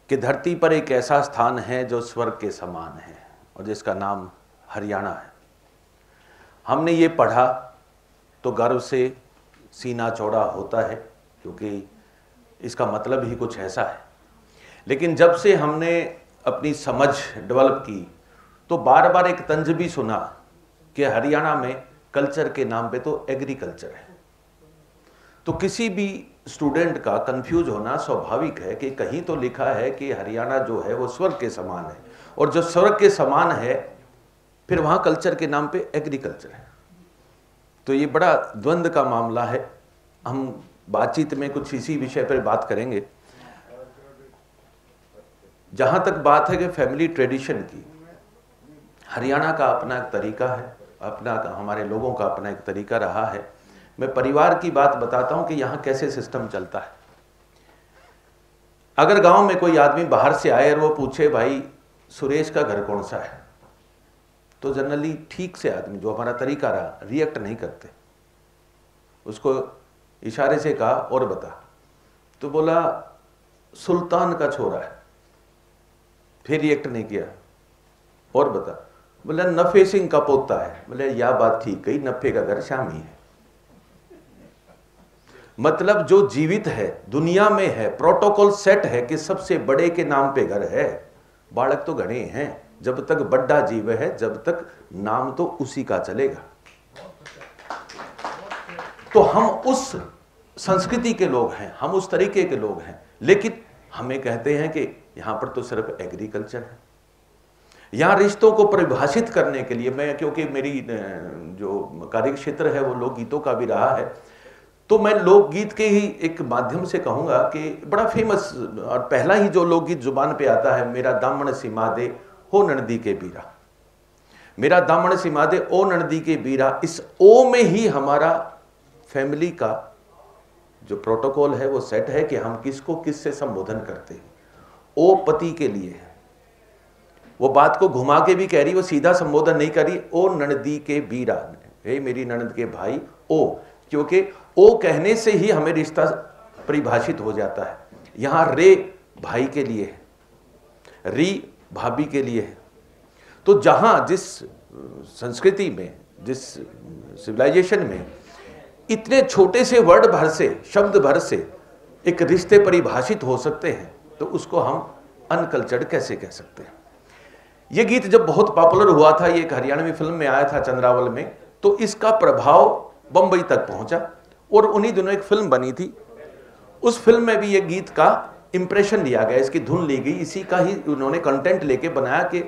कि धरती पर एक ऐसा स्थान है जो स्वर्ग के समान है और जिसका नाम हरियाणा है। हमने ये पढ़ा तो गर्व से सीना चौड़ा होता है, क्योंकि इसका मतलब ही कुछ ऐसा है। लेकिन जब से हमने अपनी समझ डेवलप की तो बार बार एक तंज भी सुना कि हरियाणा में कल्चर के नाम पे तो एग्रीकल्चर है। तो किसी भी स्टूडेंट का कंफ्यूज होना स्वाभाविक है कि कहीं तो लिखा है कि हरियाणा जो है वो स्वर्ग के समान है, और जो स्वर्ग के समान है फिर वहाँ कल्चर के नाम पे एग्रीकल्चर है। तो ये बड़ा द्वंद्व का मामला है। हम बातचीत में कुछ इसी विषय पर बात करेंगे। जहाँ तक बात है कि फैमिली ट्रेडिशन की, हरियाणा का अपना एक तरीका है, हमारे लोगों का अपना एक तरीका रहा है। मैं परिवार की बात बताता हूं कि यहाँ कैसे सिस्टम चलता है। अगर गांव में कोई आदमी बाहर से आए और वो पूछे भाई सुरेश का घर कौन सा है, तो जनरली ठीक से आदमी, जो हमारा तरीका रहा, रिएक्ट नहीं करते। उसको इशारे से कहा और बता, तो बोला सुल्तान का छोरा है। फिर रिएक्ट नहीं किया, और बता, बोला नफे सिंह का पोता है। बोले यह बात ठीक कही, नफे का घर शामी है। मतलब जो जीवित है, दुनिया में है, प्रोटोकॉल सेट है कि सबसे बड़े के नाम पे घर है। बालक तो घने हैं, जब तक बड़ा जीव है जब तक नाम तो उसी का चलेगा। तो हम उस संस्कृति के लोग हैं, हम उस तरीके के लोग हैं। लेकिन हमें कहते हैं कि यहां पर तो सिर्फ एग्रीकल्चर है। यहां रिश्तों को परिभाषित करने के लिए मैं, क्योंकि मेरी जो कार्य क्षेत्र है वो लोकगीतों का भी रहा है, तो मैं लोकगीत के ही एक माध्यम से कहूंगा कि बड़ा फेमस और पहला ही जो लोकगीत जुबान पे आता है, मेरा दामन सिमा दे हो ननदी के बीरा। मेरा दामन सिमा दे ओ ननदी के बीरा। इस ओ में ही हमारा फैमिली का जो प्रोटोकॉल है वो सेट है कि हम किसको किससे संबोधन करते हैं। ओ पति के लिए है। वो बात को घुमा के भी कह रही, वो सीधा संबोधन नहीं कर रही। ओ ननदी के बीरा, हे मेरी ननद के भाई। ओ, क्योंकि ओ कहने से ही हमें रिश्ता परिभाषित हो जाता है। यहां रे भाई के लिए है, री भाभी के लिए है। तो जहां जिस संस्कृति में, जिस सिविलाइजेशन में इतने छोटे से वर्ड भर से, शब्द भर से एक रिश्ते परिभाषित हो सकते हैं, तो उसको हम अनकल्चर्ड कैसे कह सकते हैं। यह गीत जब बहुत पॉपुलर हुआ था, ये एक हरियाणवी फिल्म में आया था चंद्रावल में, तो इसका प्रभाव बंबई तक पहुंचा और उन्हीं दिनों एक फिल्म बनी थी। उस फिल्म में भी ये गीत का इंप्रेशन लिया गया, इसकी धुन ली गई, इसी का ही उन्होंने कंटेंट लेके बनाया कि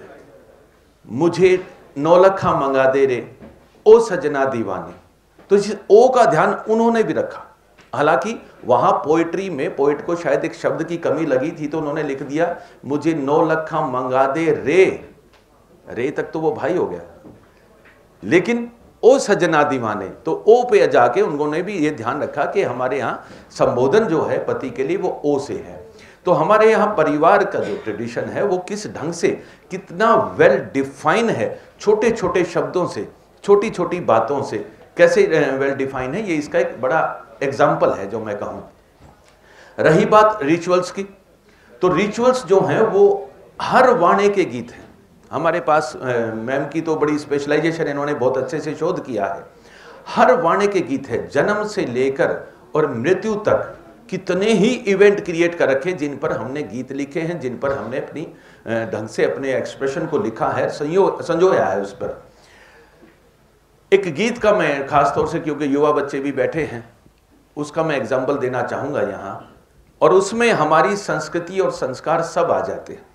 मुझे 9 लखा मंगा दे रे ओ सजना दीवाने। तो इस ओ का ध्यान उन्होंने भी रखा। हालांकि वहां पोएट्री में पोएट को शायद एक शब्द की कमी लगी थी, तो उन्होंने लिख दिया मुझे 9 लखा मंगा दे रे। रे तक तो वो भाई हो गया, लेकिन ओ सजना दीवाने, तो ओ पे जाके उन्होंने भी ये ध्यान रखा कि हमारे यहाँ संबोधन जो है पति के लिए वो ओ से है। तो हमारे यहाँ परिवार का जो ट्रेडिशन है वो किस ढंग से, कितना वेल डिफाइन है, छोटे छोटे शब्दों से, छोटी छोटी बातों से कैसे वेल डिफाइन है, ये इसका एक बड़ा एग्जाम्पल है जो मैं कहूँ। रही बात रिचुअल्स की, तो रिचुअल्स जो हैं वो हर वाणे के गीत हैं हमारे पास। मैम की तो बड़ी स्पेशलाइजेशन, इन्होंने बहुत अच्छे से शोध किया है। हर वाणे के गीत है, जन्म से लेकर और मृत्यु तक कितने ही इवेंट क्रिएट कर रखे जिन पर हमने गीत लिखे हैं, जिन पर हमने अपनी ढंग से अपने एक्सप्रेशन को लिखा है, संजोया है उस पर। एक गीत का मैं खास तौर से, क्योंकि युवा बच्चे भी बैठे हैं, उसका मैं एग्जाम्पल देना चाहूंगा यहाँ, और उसमें हमारी संस्कृति और संस्कार सब आ जाते हैं।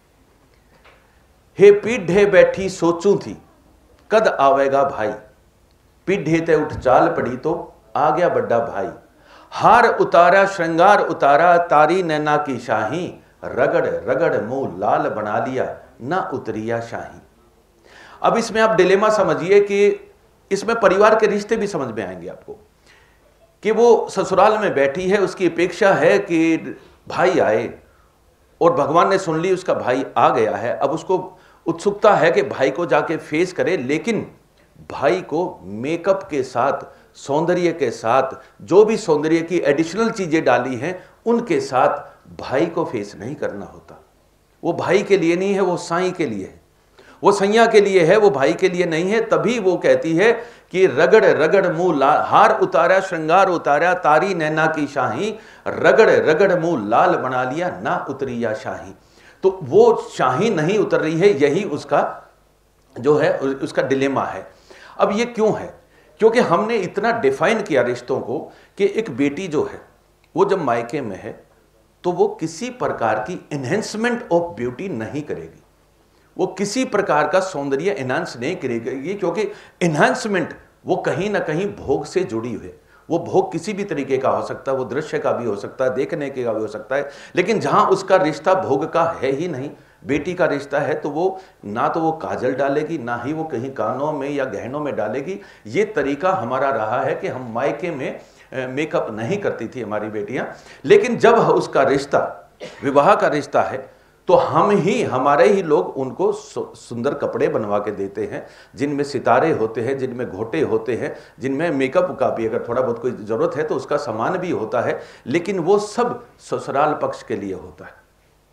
हे पीढ़े बैठी सोचूं थी कद आवेगा भाई, पीढ़े ते उठ चाल पड़ी तो आ गया बड्डा भाई। हार उतारा श्रृंगार उतारा तारी नैना की शाही, रगड़ रगड़ मुंह लाल बना लिया ना उतरिया शाही। अब इसमें आप डिलेमा समझिए कि इसमें परिवार के रिश्ते भी समझ में आएंगे आपको, कि वो ससुराल में बैठी है, उसकी अपेक्षा है कि भाई आए, और भगवान ने सुन ली, उसका भाई आ गया है। अब उसको उत्सुकता है कि भाई को जाके फेस करे, लेकिन भाई को मेकअप के साथ, सौंदर्य के साथ, जो भी सौंदर्य की एडिशनल चीजें डाली हैं उनके साथ भाई को फेस नहीं करना होता। वो भाई के लिए नहीं है, वो साईं के लिए है, वो सैया के लिए है, वो भाई के लिए नहीं है। तभी वो कहती है कि रगड़ रगड़ मुंह हार उतारा, श्रृंगार उतारा, तारी नैना की शाही, रगड़ रगड़ मुंह लाल बना लिया, ना उतरी या शाही। तो वो शाही नहीं उतर रही है, यही उसका जो है उसका डिलेमा है। अब ये क्यों है? क्योंकि हमने इतना डिफाइन किया रिश्तों को कि एक बेटी जो है वो जब मायके में है तो वो किसी प्रकार की एनहेंसमेंट ऑफ ब्यूटी नहीं करेगी, वो किसी प्रकार का सौंदर्य एनहांस नहीं करेगी, क्योंकि एनहांसमेंट वो कहीं ना कहीं भोग से जुड़ी हुई है। वो भोग किसी भी तरीके का हो सकता है, वो दृश्य का भी हो सकता है, देखने के का भी हो सकता है, लेकिन जहां उसका रिश्ता भोग का है ही नहीं, बेटी का रिश्ता है, तो वो ना तो वो काजल डालेगी, ना ही वो कहीं कानों में या गहनों में डालेगी। ये तरीका हमारा रहा है कि हम मायके में मेकअप नहीं करती थी हमारी बेटियां, लेकिन जब उसका रिश्ता विवाह का रिश्ता है तो हम ही, हमारे ही लोग उनको सुंदर कपड़े बनवा के देते हैं, जिनमें सितारे होते हैं, जिनमें घोटे होते हैं, जिनमें मेकअप का भी अगर थोड़ा बहुत कोई ज़रूरत है तो उसका सामान भी होता है, लेकिन वो सब ससुराल पक्ष के लिए होता है,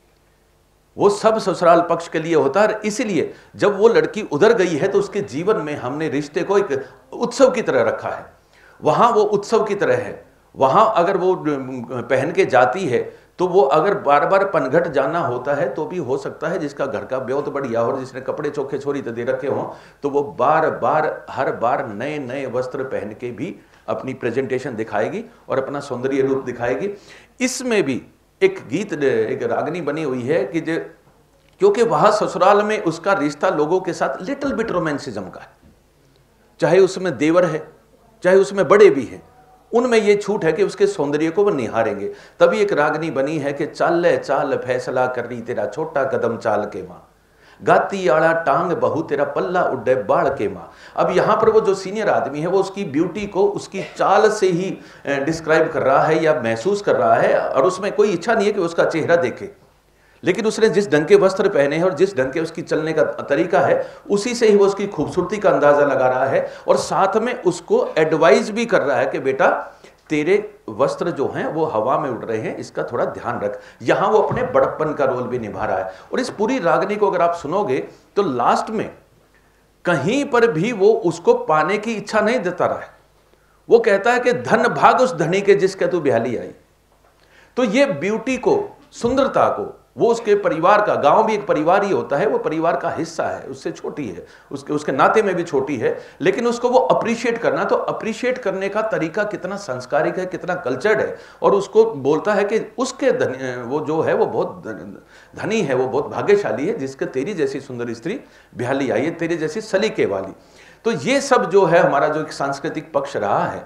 वो सब ससुराल पक्ष के लिए होता है। इसलिए जब वो लड़की उधर गई है तो उसके जीवन में हमने रिश्ते को एक उत्सव की तरह रखा है। वहाँ वो उत्सव की तरह है, वहाँ अगर वो पहन के जाती है तो वो अगर बार बार पनघट जाना होता है तो भी हो सकता है, जिसका घर का बहुत बढ़िया और जिसने कपड़े चोखे छोरी तो दे रखे हों, तो वो बार बार हर बार नए नए वस्त्र पहन के भी अपनी प्रेजेंटेशन दिखाएगी और अपना सौंदर्य रूप दिखाएगी। इसमें भी एक गीत, एक रागनी बनी हुई है कि क्योंकि वहाँ ससुराल में उसका रिश्ता लोगों के साथ लिटिल बिट रोमांसिज्म का है, चाहे उसमें देवर है, चाहे उसमें बड़े भी हैं, उनमें यह छूट है कि उसके सौंदर्य को वो निहारेंगे। तभी एक रागनी बनी है कि चाल चाल फैसला करनी तेरा छोटा कदम चाल के माँ, गाती आड़ा टांग बहु तेरा पल्ला उड्डे बाढ़ के माँ। अब यहाँ पर वो जो सीनियर आदमी है वो उसकी ब्यूटी को उसकी चाल से ही डिस्क्राइब कर रहा है या महसूस कर रहा है, और उसमें कोई इच्छा नहीं है कि उसका चेहरा देखे, लेकिन उसने जिस ढंग के वस्त्र पहने हैं और जिस ढंग के उसकी चलने का तरीका है उसी से ही वो उसकी खूबसूरती का अंदाजा लगा रहा है, और साथ में उसको एडवाइस भी कर रहा है कि बेटा तेरे वस्त्र जो हैं वो हवा में उड़ रहे हैं, इसका थोड़ा ध्यान रख। यहां वो अपने बड़प्पन का रोल भी निभा रहा है। और इस पूरी रागनी को अगर आप सुनोगे तो लास्ट में कहीं पर भी वो उसको पाने की इच्छा नहीं देता रहा है। वो कहता है कि धन भाग उस धनी के जिसके तू ब्याली आई। तो ये ब्यूटी को, सुंदरता को, वो उसके परिवार का, गांव भी एक परिवार ही होता है, वो परिवार का हिस्सा है, उससे छोटी है, उसके नाते में भी छोटी है, लेकिन उसको वो अप्रिशिएट करना, तो अप्रिशिएट करने का तरीका कितना संस्कारिक है, कितना कल्चर्ड है। और उसको बोलता है कि उसके वो जो है वो बहुत धनी है, वो बहुत भाग्यशाली है जिसके तेरी जैसी सुंदर स्त्री ब्याली आई है, तेरी जैसी सलीके वाली। तो ये सब जो है हमारा जो एक सांस्कृतिक पक्ष रहा है,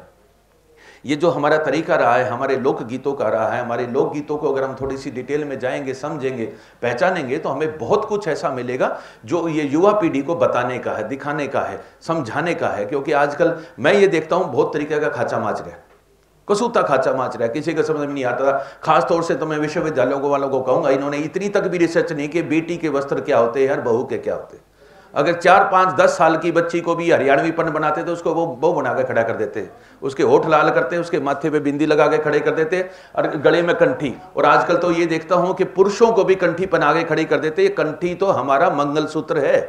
ये जो हमारा तरीका रहा है, हमारे लोकगीतों का रहा है। हमारे लोकगीतों को अगर हम थोड़ी सी डिटेल में जाएंगे, समझेंगे, पहचानेंगे तो हमें बहुत कुछ ऐसा मिलेगा जो ये युवा पीढ़ी को बताने का है, दिखाने का है, समझाने का है। क्योंकि आजकल मैं ये देखता हूँ बहुत तरीके का खाचा माच रहा है, कसूता खाचा माच रहा है, किसी को समझ में नहीं आता। खासतौर से तो मैं विश्वविद्यालयों को वालों को कहूँगा, इन्होंने इतनी तक भी रिसर्च नहीं कि बेटी के वस्त्र क्या होते हैं और बहू के क्या होते हैं। अगर 4, 5, 10 साल की बच्ची को भी हरियाणवीपन बनाते तो उसको वो बहू बना के खड़ा कर देते, उसके होठ लाल करते, उसके माथे पे बिंदी लगा के खड़े कर देते और गले में कंठी। और आजकल तो ये देखता हूं कि पुरुषों को भी कंठी पहना के खड़ी कर देते। ये कंठी तो हमारा मंगलसूत्र है,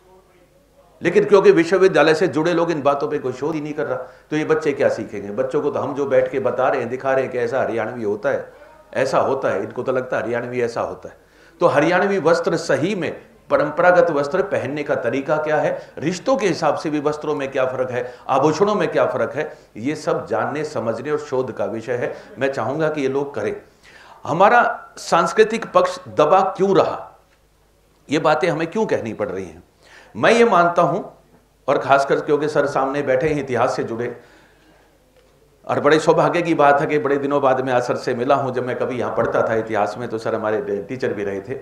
लेकिन क्योंकि विश्वविद्यालय से जुड़े लोग इन बातों पे कोई शोध ही नहीं कर रहा, तो ये बच्चे क्या सीखेंगे? बच्चों को तो हम जो बैठ के बता रहे हैं, दिखा रहे हैं कि ऐसा हरियाणवी होता है, ऐसा होता है, इनको तो लगता है हरियाणवी ऐसा होता है। तो हरियाणवी वस्त्र सही में परंपरागत वस्त्र पहनने का तरीका क्या है, रिश्तों के हिसाब से भी वस्त्रों में क्या फर्क है, आभूषणों में क्या फर्क है, ये सब जानने, समझने और शोध का विषय है। मैं चाहूंगा कि ये लोग करें। हमारा सांस्कृतिक पक्ष दबा क्यों रहा, ये बातें हमें क्यों कहनी पड़ रही हैं? मैं ये मानता हूं, और खासकर क्योंकि सर सामने बैठे हैं, इतिहास से जुड़े, और बड़े सौभाग्य की बात है कि बड़े दिनों बाद मैं आज सर से मिला हूं। जब मैं कभी यहां पढ़ता था इतिहास में तो सर हमारे टीचर भी रहे थे।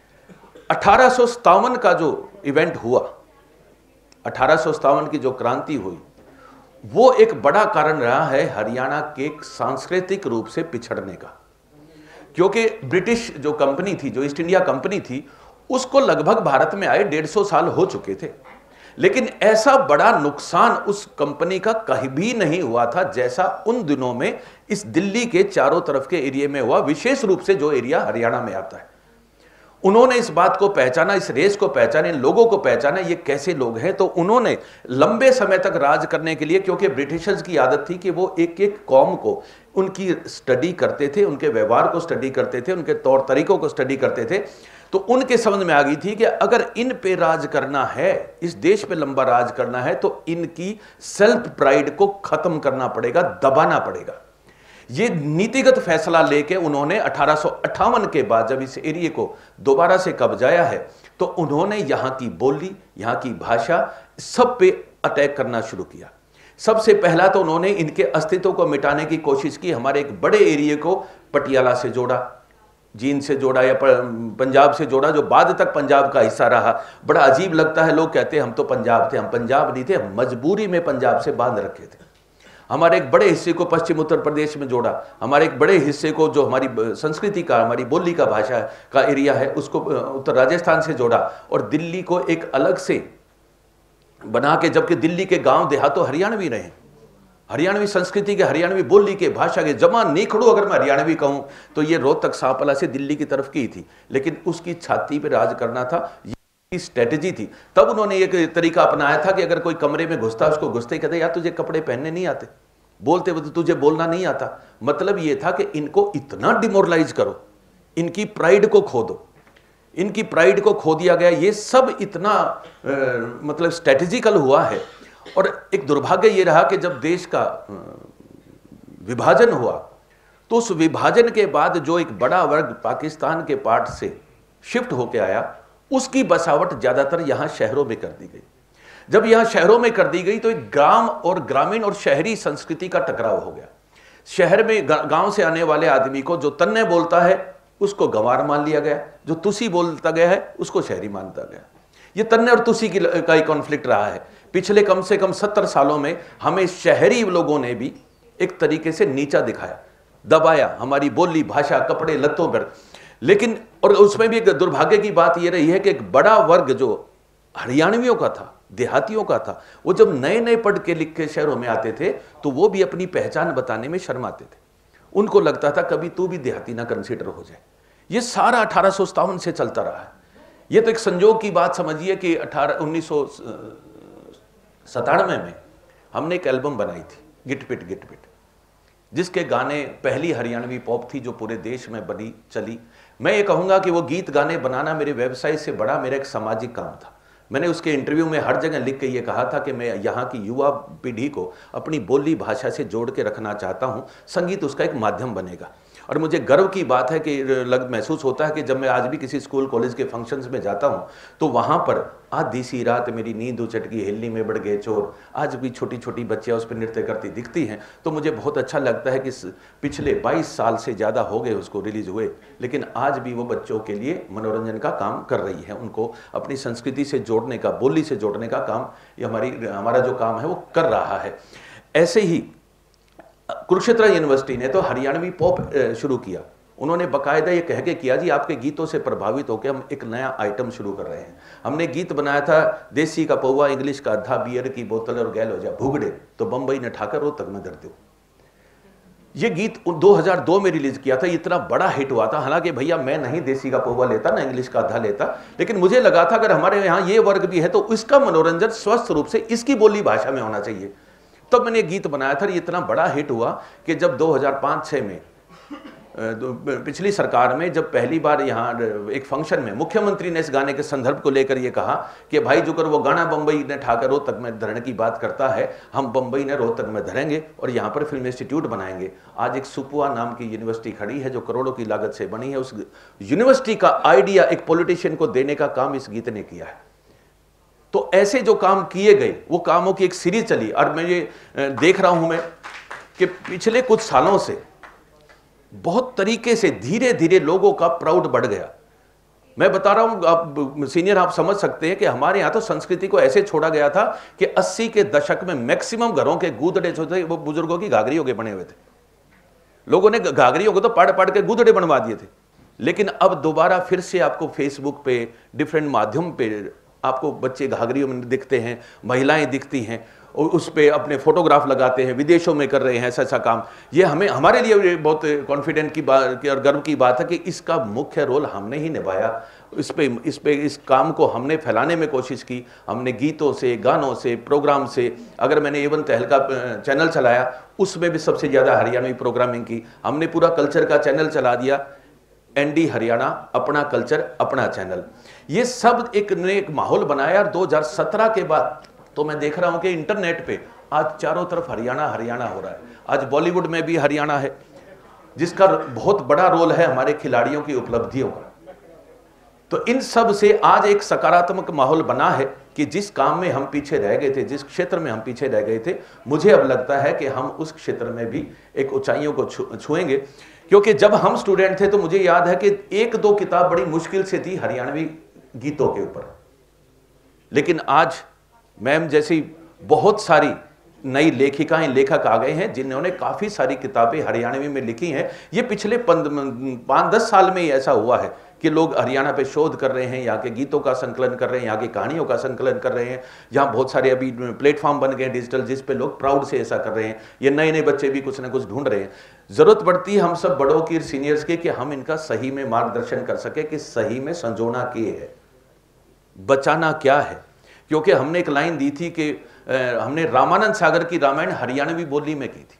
1857 का जो इवेंट हुआ, 1857 की जो क्रांति हुई, वो एक बड़ा कारण रहा है हरियाणा के सांस्कृतिक रूप से पिछड़ने का। क्योंकि ब्रिटिश जो कंपनी थी, जो ईस्ट इंडिया कंपनी थी, उसको लगभग भारत में आए 150 साल हो चुके थे, लेकिन ऐसा बड़ा नुकसान उस कंपनी का कहीं भी नहीं हुआ था जैसा उन दिनों में इस दिल्ली के चारों तरफ के एरिया में हुआ, विशेष रूप से जो एरिया हरियाणा में आता है। उन्होंने इस बात को पहचाना, इस रेस को पहचाना, इन लोगों को पहचाना ये कैसे लोग हैं। तो उन्होंने लंबे समय तक राज करने के लिए, क्योंकि ब्रिटिशर्स की आदत थी कि वो एक एक कौम को उनकी स्टडी करते थे, उनके व्यवहार को स्टडी करते थे, उनके तौर तरीकों को स्टडी करते थे। तो उनके समझ में आ गई थी कि अगर इन पे राज करना है, इस देश पे लंबा राज करना है, तो इनकी सेल्फ प्राइड को खत्म करना पड़ेगा, दबाना पड़ेगा। ये नीतिगत फैसला लेके उन्होंने 1858 के बाद जब इस एरिया को दोबारा से कब्जाया है, तो उन्होंने यहां की बोली, यहां की भाषा, सब पे अटैक करना शुरू किया। सबसे पहला तो उन्होंने इनके अस्तित्व को मिटाने की कोशिश की। हमारे एक बड़े एरिया को पटियाला से जोड़ा, जींद से जोड़ा, या पंजाब से जोड़ा, जो बाद तक पंजाब का हिस्सा रहा। बड़ा अजीब लगता है, लोग कहते हैं हम तो पंजाब थे। हम पंजाब नहीं थे, हम मजबूरी में पंजाब से बांध रखे थे। हमारे एक बड़े हिस्से को पश्चिम उत्तर प्रदेश में जोड़ा, हमारे एक बड़े हिस्से को जो हमारी संस्कृति का, हमारी बोली का, भाषा का एरिया है, उसको उत्तर राजस्थान से जोड़ा, और दिल्ली को एक अलग से बना के, जबकि दिल्ली के गांव देहात तो हरियाणवी रहे, हरियाणवी संस्कृति के, हरियाणवी बोली के, भाषा के। जमा निखड़ू अगर मैं हरियाणवी कहूं तो ये रोहतक सांपला से दिल्ली की तरफ की थी, लेकिन उसकी छाती पे राज करना था, ये स्ट्रेटेजी थी। तब उन्होंने एक तरीका अपनाया था कि अगर कोई कमरे में घुसता, उसको घुसते ही कहते यार तुझे कपड़े पहनने नहीं आते, बोलते हुए तुझे बोलना नहीं आता। मतलब ये था कि इनको इतना डिमोरलाइज करो, इनकी प्राइड को खो दो। इनकी प्राइड को खो दिया गया। ये सब इतना मतलब स्ट्रेटेजिकल हुआ है। और एक दुर्भाग्य ये रहा कि जब देश का विभाजन हुआ, तो उस विभाजन के बाद जो एक बड़ा वर्ग पाकिस्तान के पार्ट से शिफ्ट होकर आया, उसकी बसावट ज्यादातर यहां शहरों में कर दी गई। जब यहां शहरों में कर दी गई तो एक ग्राम और ग्रामीण और शहरी संस्कृति का टकराव हो गया। शहर में गांव से आने वाले आदमी को जो तन्ने बोलता है उसको गंवार मान लिया गया, जो तुसी बोलता गया है उसको शहरी मानता गया। ये तन्ने और तुसी का ही कॉन्फ्लिक्ट रहा है। पिछले कम से कम 70 सालों में हमें शहरी लोगों ने भी एक तरीके से नीचा दिखाया, दबाया, हमारी बोली, भाषा, कपड़े लत्तों पर। लेकिन और उसमें भी एक दुर्भाग्य की बात यह रही है कि एक बड़ा वर्ग जो हरियाणवियों का था, देहातियों का था, वो जब नए नए पढ़ के लिख के शहरों में आते थे तो वो भी अपनी पहचान बताने में शर्माते थे। उनको लगता था कभी तू भी देहाती ना कंसीडर हो जाए। ये सारा 1857 से चलता रहा है। ये तो एक संजोग की बात समझिए कि 1997 में हमने एक एल्बम बनाई थी, गिटपिट गिटपिट, जिसके गाने पहली हरियाणवी पॉप थी जो पूरे देश में बनी चली। मैं ये कहूँगा कि वो गीत गाने बनाना मेरे व्यवसाय से बड़ा मेरा एक सामाजिक काम था। मैंने उसके इंटरव्यू में हर जगह लिख के ये कहा था कि मैं यहाँ की युवा पीढ़ी को अपनी बोली भाषा से जोड़ के रखना चाहता हूँ। संगीत उसका एक माध्यम बनेगा। और मुझे गर्व की बात है कि महसूस होता है कि जब मैं आज भी किसी स्कूल कॉलेज के फंक्शंस में जाता हूँ तो वहाँ पर आधी सी रात मेरी नींद उचट गई, हिलनी में बढ़ गए चोर, आज भी छोटी छोटी बच्चियाँ उस पर नृत्य करती दिखती हैं। तो मुझे बहुत अच्छा लगता है कि पिछले 22 साल से ज़्यादा हो गए उसको रिलीज हुए, लेकिन आज भी वो बच्चों के लिए मनोरंजन का काम कर रही है। उनको अपनी संस्कृति से जोड़ने का, बोली से जोड़ने का काम ये हमारा जो काम है वो कर रहा है। ऐसे ही कुरुक्षेत्र यूनिवर्सिटी ने तो हरियाणवी पॉप शुरू किया। उन्होंने बाकायदा ये कह के किया जी आपके गीतों से प्रभावित होकर हम एक नया आइटम शुरू कर रहे हैं। हमने गीत बनाया था देसी का पौवा, इंग्लिश का अद्धा, बियर की बोतल और गैल हो जा भूगड़े, तो बंबई ने ठाकर रोहतक में दर्द दो। ये गीत 2002 में रिलीज किया था, इतना बड़ा हिट हुआ था। हालांकि भैया मैं नहीं देसी का पौवा लेता ना इंग्लिश का अद्धा लेता, लेकिन मुझे लगा था अगर हमारे यहाँ ये वर्ग भी है तो इसका मनोरंजन स्वस्थ रूप से इसकी बोली भाषा में होना चाहिए। तब मैंने गीत बनाया था, ये इतना बड़ा हिट हुआ कि जब 2005-06 में पिछली सरकार में जब पहली बार यहाँ एक फंक्शन में मुख्यमंत्री ने इस गाने के संदर्भ को लेकर ये कहा कि भाई जुकर वो गाना बंबई ने ठाकर रोहतक में धरने की बात करता है, हम बंबई ने रोहतक में धरेंगे और यहाँ पर फिल्म इंस्टीट्यूट बनाएंगे। आज एक सुपुआ नाम की यूनिवर्सिटी खड़ी है जो करोड़ों की लागत से बनी है। उस यूनिवर्सिटी का आइडिया एक पॉलिटिशियन को देने का काम इस गीत ने किया है। तो ऐसे जो काम किए गए वो कामों की एक सीरीज चली। और मैं ये देख रहा हूं मैं कि पिछले कुछ सालों से बहुत तरीके से धीरे धीरे लोगों का प्राउड बढ़ गया। मैं बता रहा हूं, आप सीनियर आप समझ सकते हैं कि हमारे यहां तो संस्कृति को ऐसे छोड़ा गया था कि 80 के दशक में मैक्सिमम घरों के गूदड़े जो थे वो बुजुर्गों की घाघरियों के बने हुए थे। लोगों ने घाघरियों को तो पढ़ पढ़ के गूदड़े बनवा दिए थे। लेकिन अब दोबारा फिर से आपको फेसबुक पे, डिफरेंट माध्यम पे आपको बच्चे घाघरियों में दिखते हैं, महिलाएं दिखती हैं, उस पे अपने फोटोग्राफ लगाते हैं, विदेशों में कर रहे हैं ऐसा ऐसा काम। ये हमें, हमारे लिए बहुत कॉन्फिडेंट की बात और गर्व की बात है कि इसका मुख्य रोल हमने ही निभाया। इस काम को हमने फैलाने में कोशिश की। हमने गीतों से, गानों से, प्रोग्राम से, अगर मैंने एवन तहलका चैनल चलाया उसमें भी सबसे ज़्यादा हरियाणवी प्रोग्रामिंग की। हमने पूरा कल्चर का चैनल चला दिया, एनडी हरियाणा, अपना कल्चर अपना चैनल। ये सब एक माहौल बनाया। 2017 के बाद तो मैं देख रहा हूं कि इंटरनेट पे आज चारों तरफ हरियाणा हरियाणा हो रहा है। आज बॉलीवुड में भी हरियाणा है, जिसका बहुत बड़ा रोल है हमारे खिलाड़ियों की उपलब्धियों का। तो इन सब से आज एक सकारात्मक माहौल बना है कि जिस काम में हम पीछे रह गए थे, जिस क्षेत्र में हम पीछे रह गए थे, मुझे अब लगता है कि हम उस क्षेत्र में भी एक ऊंचाइयों को छुएंगे। क्योंकि जब हम स्टूडेंट थे तो मुझे याद है कि 1-2 किताब बड़ी मुश्किल से थी हरियाणवी गीतों के ऊपर, लेकिन आज मैम जैसी बहुत सारी नई लेखिकाएं, लेखक आ गए हैं जिन्होंने काफ़ी सारी किताबें हरियाणवी में लिखी हैं। ये पिछले 5-10 साल में ही ऐसा हुआ है कि लोग हरियाणा पे शोध कर रहे हैं, यहाँ के गीतों का संकलन कर रहे हैं, यहाँ की कहानियों का संकलन कर रहे हैं। यहाँ बहुत सारे अभी प्लेटफॉर्म बन गए डिजिटल, जिस पे लोग प्राउड से ऐसा कर रहे हैं। ये नए नए बच्चे भी कुछ ना कुछ ढूंढ रहे हैं। ज़रूरत पड़ती है हम सब बड़ों की, सीनियर्स की, कि हम इनका सही में मार्गदर्शन कर सके कि सही में संजोना क्या है, बचाना क्या है। क्योंकि हमने एक लाइन दी थी कि हमने रामानंद सागर की रामायण हरियाणवी बोली में की थी।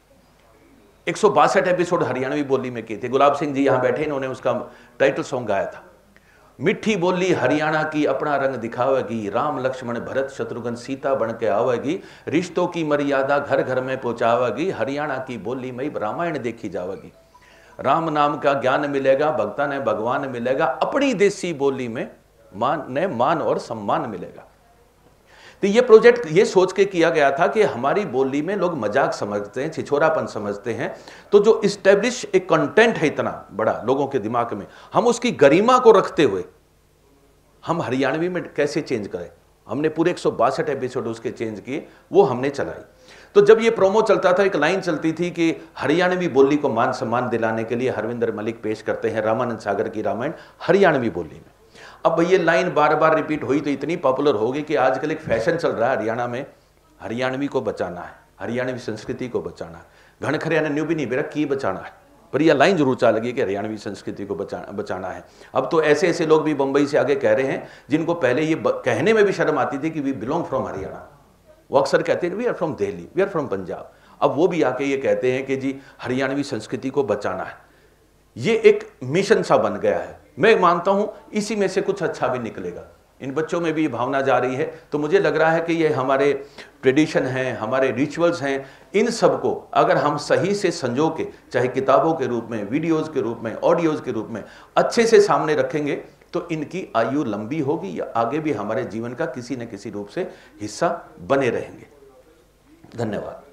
162 एपिसोड हरियाणवी बोली में किए थे। गुलाब सिंह जी यहाँ बैठे, इन्होंने उसका टाइटल सॉन्ग गाया था। मिठी बोली हरियाणा की अपना रंग दिखावेगी, राम लक्ष्मण भरत शत्रुघ्न सीता बन के आवेगी, रिश्तों की मर्यादा घर घर में पहुंचावेगी, हरियाणा की बोली में रामायण देखी जावेगी। राम नाम का ज्ञान मिलेगा, भक्ता ने भगवान मिलेगा, अपनी देसी बोली में मान और सम्मान मिलेगा। तो ये प्रोजेक्ट ये सोच के किया गया था कि हमारी बोली में लोग मजाक समझते हैं, छिछोरापन समझते हैं, तो जो इस्टेब्लिश एक कंटेंट है इतना बड़ा लोगों के दिमाग में, हम उसकी गरिमा को रखते हुए हम हरियाणवी में कैसे चेंज करें। हमने पूरे 162 एपिसोड उसके चेंज किए, वो हमने चलाई। तो जब ये प्रोमो चलता था, एक लाइन चलती थी कि हरियाणवी बोली को मान सम्मान दिलाने के लिए हरविंदर मलिक पेश करते हैं रामानंद सागर की रामायण हरियाणवी बोली में। अब ये लाइन बार बार रिपीट हुई तो इतनी पॉपुलर हो गई कि आजकल एक फैशन चल रहा है हरियाणा में, हरियाणवी को बचाना है, हरियाणवी संस्कृति को बचाना है। घनखरिया ने न्यू भी नहीं बेरा की बचाना है, पर यह लाइन जरूर चल लगी कि हरियाणवी संस्कृति को बचाना है। अब तो ऐसे ऐसे लोग भी बंबई से आगे कह रहे हैं जिनको पहले ये कहने में भी शर्म आती थी कि वी बिलोंग फ्रॉम हरियाणा। वो अक्सर कहते हैं we are from Delhi, we are from Punjab. अब वो भी आके ये कहते हैं कि जी हरियाणवी संस्कृति को बचाना है। ये एक मिशन सा बन गया है। मैं मानता हूं इसी में से कुछ अच्छा भी निकलेगा। इन बच्चों में भी ये भावना जा रही है, तो मुझे लग रहा है कि ये हमारे ट्रेडिशन हैं, हमारे रिचुअल्स हैं, इन सब को अगर हम सही से संजो के, चाहे किताबों के रूप में, वीडियोज़ के रूप में, ऑडियोज़ के रूप में अच्छे से सामने रखेंगे, तो इनकी आयु लंबी होगी या आगे भी हमारे जीवन का किसी न किसी रूप से हिस्सा बने रहेंगे। धन्यवाद।